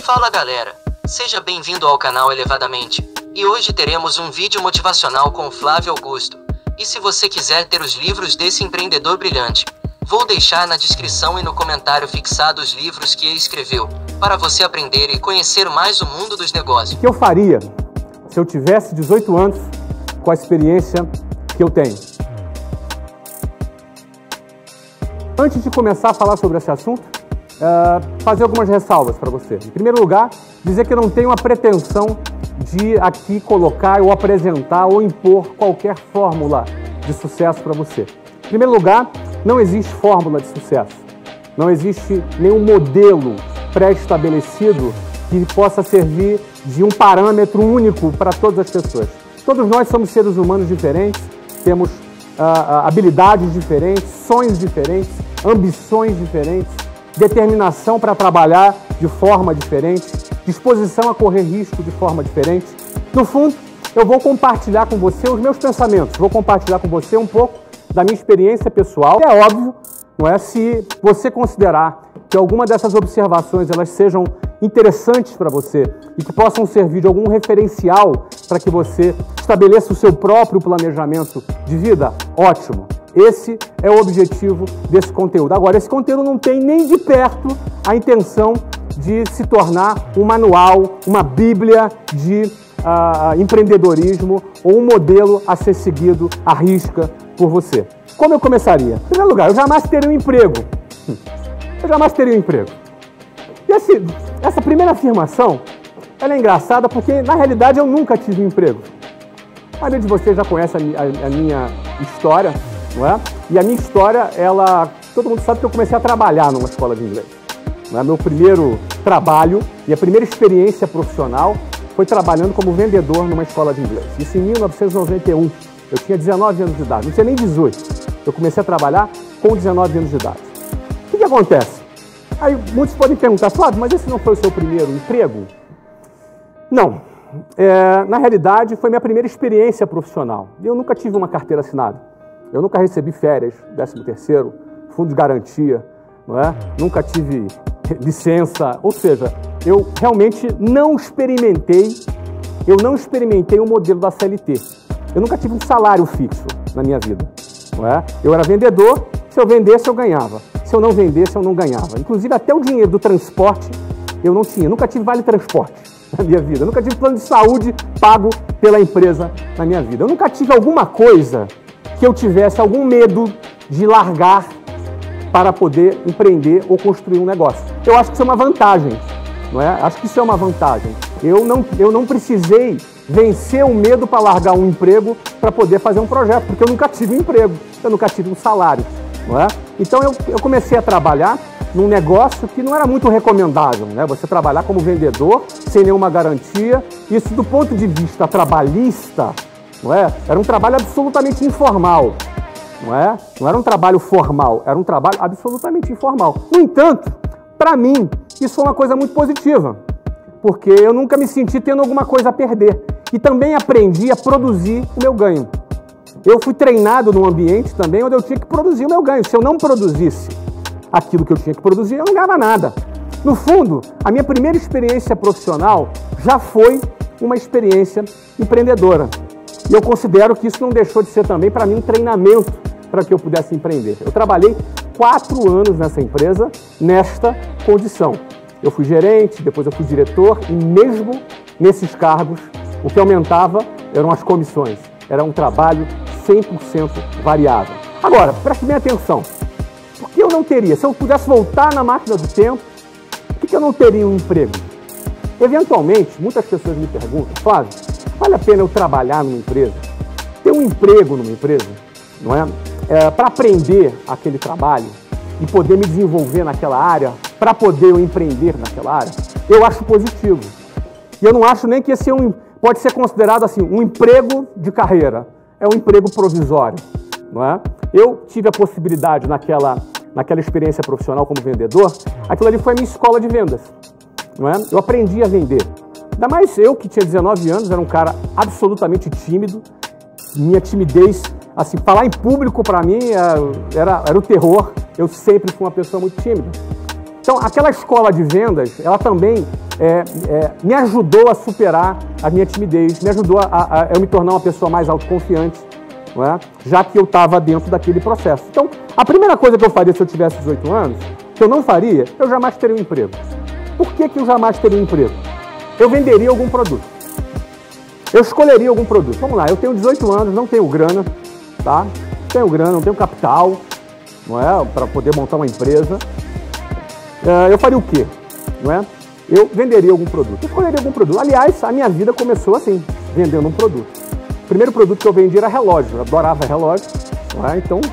Fala galera, seja bem-vindo ao canal Elevadamente, e hoje teremos um vídeo motivacional com Flávio Augusto. E se você quiser ter os livros desse empreendedor brilhante, vou deixar na descrição e no comentário fixado os livros que ele escreveu, para você aprender e conhecer mais o mundo dos negócios. O que eu faria se eu tivesse 18 anos com a experiência que eu tenho? Antes de começar a falar sobre esse assunto, fazer algumas ressalvas para você. Em primeiro lugar, dizer que eu não tenho a pretensão de aqui colocar ou apresentar ou impor qualquer fórmula de sucesso para você. Em primeiro lugar, não existe fórmula de sucesso. Não existe nenhum modelo pré-estabelecido que possa servir de um parâmetro único para todas as pessoas. Todos nós somos seres humanos diferentes, temos habilidades diferentes, sonhos diferentes, ambições diferentes, determinação para trabalhar de forma diferente, disposição a correr risco de forma diferente. No fundo, eu vou compartilhar com você os meus pensamentos, vou compartilhar com você um pouco da minha experiência pessoal. É óbvio, não é? Se você considerar que alguma dessas observações elas sejam interessantes para você e que possam servir de algum referencial para que você estabeleça o seu próprio planejamento de vida, ótimo. Esse é o objetivo desse conteúdo. Agora, esse conteúdo não tem nem de perto a intenção de se tornar um manual, uma bíblia de empreendedorismo ou um modelo a ser seguido à risca por você. Como eu começaria? Em primeiro lugar, eu jamais teria um emprego. Eu jamais teria um emprego. E essa primeira afirmação, ela é engraçada porque, na realidade, eu nunca tive um emprego. A maioria de vocês já conhece a minha história, não é? E a minha história, todo mundo sabe que eu comecei a trabalhar numa escola de inglês. Não é? Meu primeiro trabalho e a primeira experiência profissional foi trabalhando como vendedor numa escola de inglês. Isso em 1991. Eu tinha 19 anos de idade, não tinha nem 18. Eu comecei a trabalhar com 19 anos de idade. O que acontece? Aí muitos podem perguntar, Flávio, mas esse não foi o seu primeiro emprego? Não. Na realidade, foi minha primeira experiência profissional. Eu nunca tive uma carteira assinada. Eu nunca recebi férias, 13º, fundo de garantia, não é? Nunca tive licença, ou seja, eu realmente não experimentei o modelo da CLT. Eu nunca tive um salário fixo na minha vida, não é? Eu era vendedor, se eu vendesse eu ganhava, se eu não vendesse eu não ganhava. Inclusive até o dinheiro do transporte eu não tinha, nunca tive vale transporte na minha vida, eu nunca tive plano de saúde pago pela empresa na minha vida. Eu nunca tive alguma coisa que eu tivesse algum medo de largar para poder empreender ou construir um negócio. Eu acho que isso é uma vantagem, não é? Acho que isso é uma vantagem. Eu não precisei vencer o medo para largar um emprego para poder fazer um projeto, porque eu nunca tive um emprego, eu nunca tive um salário, não é? Então eu comecei a trabalhar num negócio que não era muito recomendável, né? Você trabalhar como vendedor sem nenhuma garantia, isso do ponto de vista trabalhista, não é? Era um trabalho absolutamente informal, não é? Não era um trabalho formal, era um trabalho absolutamente informal. No entanto, para mim, isso foi uma coisa muito positiva, porque eu nunca me senti tendo alguma coisa a perder e também aprendi a produzir o meu ganho. Eu fui treinado num ambiente também onde eu tinha que produzir o meu ganho. Se eu não produzisse aquilo que eu tinha que produzir, eu não ganhava nada. No fundo, a minha primeira experiência profissional já foi uma experiência empreendedora. E eu considero que isso não deixou de ser também, para mim, um treinamento para que eu pudesse empreender. Eu trabalhei 4 anos nessa empresa, nesta condição. Eu fui gerente, depois eu fui diretor, e mesmo nesses cargos, o que aumentava eram as comissões. Era um trabalho 100% variável. Agora, preste bem atenção. Por que eu não teria? Se eu pudesse voltar na máquina do tempo, por que eu não teria um emprego? Eventualmente, muitas pessoas me perguntam, Flávio, vale a pena eu trabalhar numa empresa, ter um emprego numa empresa, não é? Para aprender aquele trabalho e poder me desenvolver naquela área, para poder eu empreender naquela área? Eu acho positivo. E eu não acho nem que esse pode ser considerado assim, um emprego de carreira. É um emprego provisório, não é? Eu tive a possibilidade naquela experiência profissional como vendedor, aquilo ali foi a minha escola de vendas, não é? Eu aprendi a vender. Ainda mais eu, que tinha 19 anos, era um cara absolutamente tímido. Minha timidez, assim, falar em público para mim era o terror. Eu sempre fui uma pessoa muito tímida. Então, aquela escola de vendas, ela também me ajudou a superar a minha timidez, me ajudou a eu me tornar uma pessoa mais autoconfiante, não é? Já que eu estava dentro daquele processo. Então, a primeira coisa que eu faria se eu tivesse 18 anos, que eu não faria, eu jamais teria um emprego. Por que eu jamais teria um emprego? Eu venderia algum produto. Eu escolheria algum produto. Vamos lá, eu tenho 18 anos, não tenho grana, tá? Não tenho grana, não tenho capital, não é? Para poder montar uma empresa. Eu faria o quê? Não é? Eu venderia algum produto. Eu escolheria algum produto. Aliás, a minha vida começou assim, vendendo um produto. O primeiro produto que eu vendi era relógio. Eu adorava relógio, não é? Então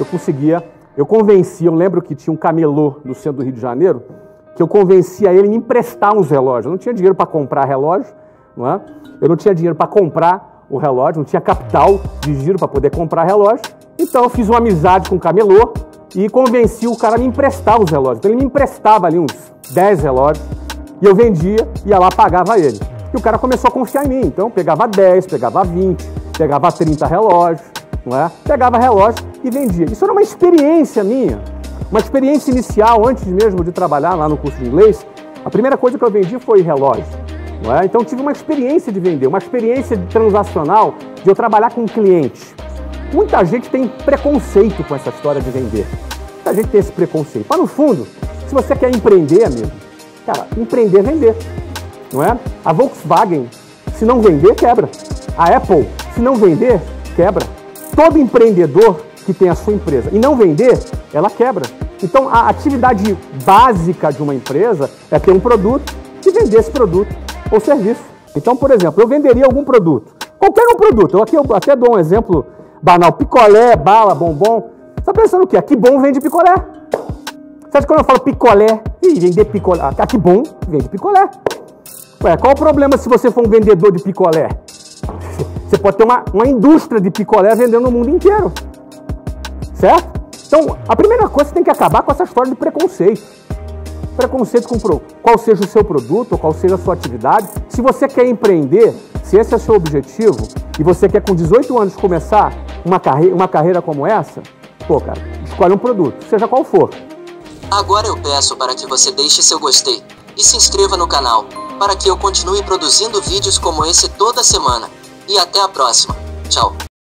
eu convencia, eu lembro que tinha um camelô no centro do Rio de Janeiro, que eu convencia ele a me emprestar uns relógios. Eu não tinha dinheiro para comprar relógio, não é? Eu não tinha dinheiro para comprar o relógio, não tinha capital de giro para poder comprar relógio. Então eu fiz uma amizade com o camelô e convenci o cara a me emprestar os relógios. Então ele me emprestava ali uns 10 relógios e eu vendia, ia lá, pagava ele. E o cara começou a confiar em mim. Então eu pegava 10, pegava 20, pegava 30 relógios, não é? Pegava relógio e vendia. Isso era uma experiência minha. Uma experiência inicial, antes mesmo de trabalhar lá no curso de inglês, a primeira coisa que eu vendi foi relógio. Não é? Então eu tive uma experiência de vender, uma experiência transacional de eu trabalhar com cliente. Muita gente tem preconceito com essa história de vender. Muita gente tem esse preconceito. Mas no fundo, se você quer empreender, amigo, cara, empreender é vender. Não é? A Volkswagen, se não vender, quebra. A Apple, se não vender, quebra. Todo empreendedor que tem a sua empresa e não vender, ela quebra. Então, a atividade básica de uma empresa é ter um produto e vender esse produto ou serviço. Então, por exemplo, eu venderia algum produto. Qualquer um produto. Eu até dou um exemplo banal. Picolé, bala, bombom. Você está pensando o quê? Que bom vende picolé. Você acha que quando eu falo picolé, vender picolé, que bom vende picolé. Ué, qual o problema se você for um vendedor de picolé? Você pode ter uma indústria de picolé vendendo no mundo inteiro. Certo? Então, a primeira coisa, você tem que acabar com essa história de preconceito. Preconceito com qual seja o seu produto, ou qual seja a sua atividade. Se você quer empreender, se esse é o seu objetivo, e você quer com 18 anos começar uma carreira como essa, pô, cara, escolhe um produto, seja qual for. Agora eu peço para que você deixe seu gostei e se inscreva no canal, para que eu continue produzindo vídeos como esse toda semana. E até a próxima. Tchau.